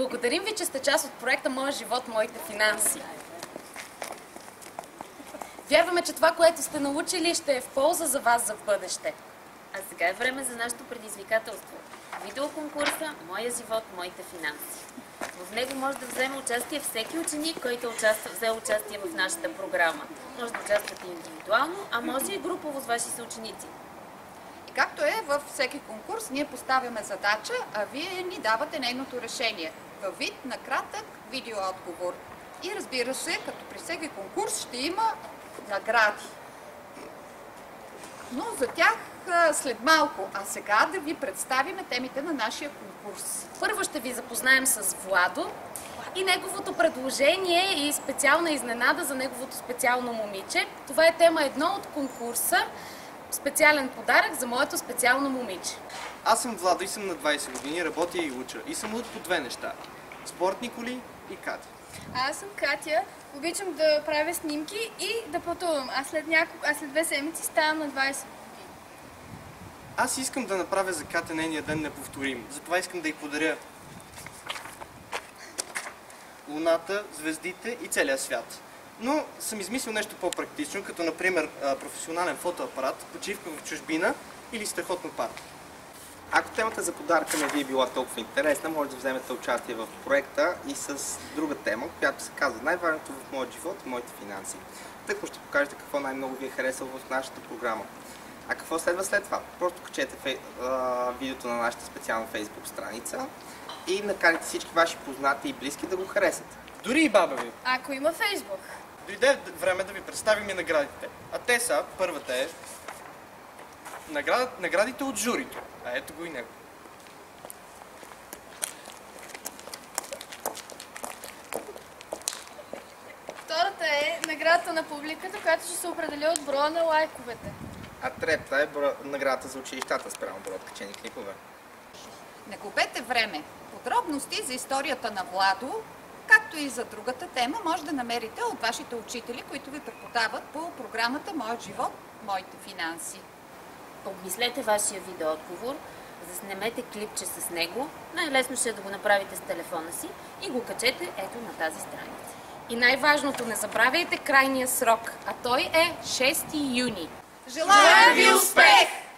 Благодарим ви, че сте част от проекта Моя живот, моите финанси. Вярваме, че това, което сте научили, ще е в полза за вас за в бъдеще. А сега е време за нашето предизвикателство. Видеоконкурса Моя живот, моите финанси. В него може да вземе участие всеки ученик, който взел участие в нашата програма. Може да участвате индивидуално, а може и групово с ваши съученици. И както е във всеки конкурс, ние поставяме задача, а вие ни давате нейното решение във вид на кратък видеоотговор. И разбира се, като при всеки конкурс ще има награди. Но за тях след малко. А сега да ви представим темите на нашия конкурс. Първо ще ви запознаем с Владо и неговото предложение и специална изненада за неговото специално момиче. Това е тема 1 от конкурса. Специален подарък за моето специално момиче. Аз съм Владо и съм на 20 години, работя и уча. И съм луд по две неща. Спортни коли и Катя. Аз съм Катя. Обичам да правя снимки и да пътувам. А след 2 седмици ставам на 20 години. Аз искам да направя за Катя нейния ден неповторим. Затова искам да й подаря луната, звездите и целия свят. Но съм измислил нещо по-практично, като например професионален фотоапарат, почивка в чужбина или страхотно парти. Ако темата за подаръка не ви е била толкова интересна, може да вземете участие в проекта и с друга тема, която се казва най-важното в моят живот и моите финанси. Тъкмо ще покажете какво най-много ви е харесало в нашата програма. А какво следва след това? Просто качете видеото на нашата специална Facebook страница и накарайте всички ваши познати и близки да го харесат. Дори и баба ви. Ако има Фейсбук. Дойде време да ви представим и наградите. А те са, първата е наградите от журито. А ето го и него. Втората е наградата на публиката, която ще се определи от броя на лайковете. А третата е наградата за училищата спрямо броя откачени клипове. Не губете време. Подробности за историята на Владо, както и за другата тема, може да намерите от вашите учители, които ви преподават по програмата Моят живот, моите финанси. Обмислете вашия видеоотговор, заснемете клипче с него, най-лесно ще е да го направите с телефона си и го качете ето на тази страница. И най-важното, не забравяйте крайния срок, а той е 6 юни. Желаем ви успех!